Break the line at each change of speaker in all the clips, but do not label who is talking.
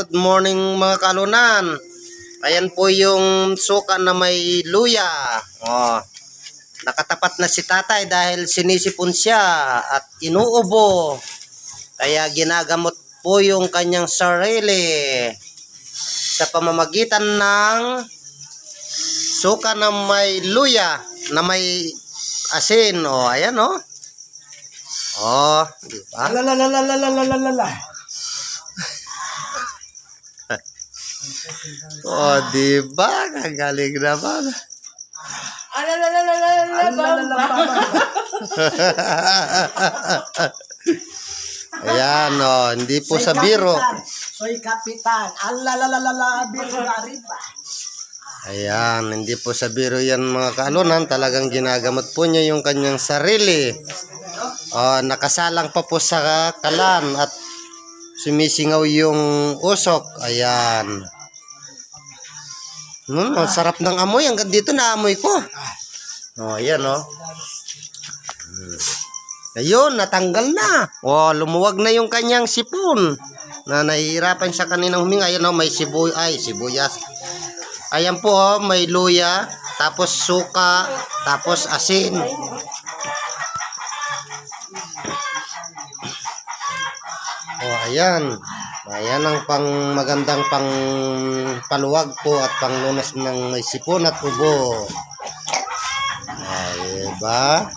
good morning mga kalunan. Ayan po yung suka na may luya. Oh, nakatapat na si tatay dahil sinisipon siya at inuubo. Kaya ginagamot po yung kanyang sarili sa pamamagitan ng suka na may luya, na may asin. Oh, ayan oh. Oh, di ba? Oh, di ba? Kagaling naman. Ayan, oh, hindi po sa biro.
Soy kapitan. Biro na riba.
Ayan, hindi po sa biro yan mga kalunan. Talagang ginagamot po niya yung kanyang sarili. Oh, nakasalang pa po sa kalan at sumisingaw yung usok. Ayan. Ang sarap ng amoy. Hanggang dito naamoy ko. Oh, ayan oh. Ayun, natanggal na. Oh, lumuwag na yung kanyang sipon. Na nahihirapan siya kaninang huminga. Ayan oh, may sibuyas. Ayan po oh, may luya, tapos suka, tapos asin. Oh, ayan. Ayan ang magandang pang paluwag po at panglunas ng sipon at ubo. Ay, ba?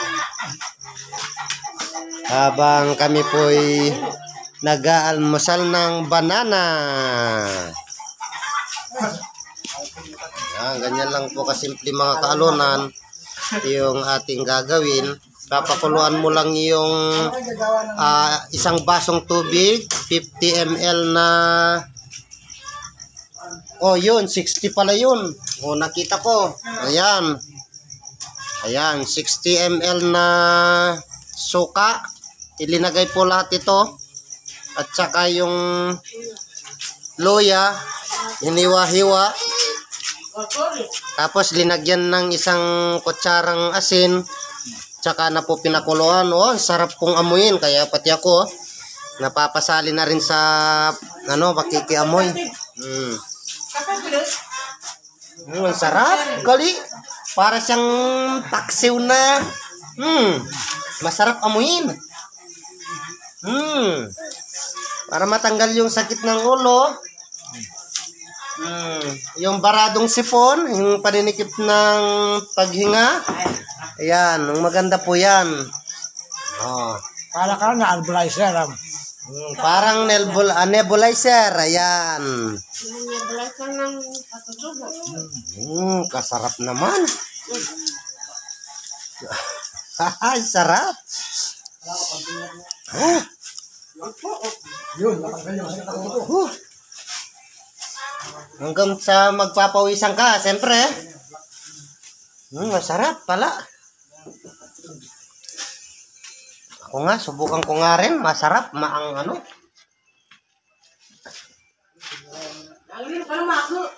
Habang kami po'y nag-aalmusal ng banana. Ayan, ganyan lang po kasimple mga kalunan yung ating gagawin. Papakuluan mo lang yung isang basong tubig, 50 ml na, oh yun, 60 pala yun. Oh, nakita ko. Ayan. Ayan, 60 ml na suka. Ilinagay po lahat ito. At saka yung luya, hiniwa-hiwa. Tapos linagyan ng isang kutsarang asin. Tsaka na po pinakuluan. Oh, sarap pong amuyin. Kaya pati ako, napapasali na rin sa pakikiamoy. Ang sarap. Kali. Para siyang taksiw na. Masarap amuyin. Para matanggal yung sakit ng ulo. Yung baradong sipon, yung paninikip ng paghinga. Ayan, maganda po yan. Oh.
Para ka na nebulizer.
Parang nebulizer. Ayan.
Nebulizer ng patutubo.
Kasarap naman. Ay, sarap. Hanggang sa magpapawisan ka, siyempre. Masarap pala. Ako nga, subukan ko nga rin. Masarap, maang ano.
Alam mo,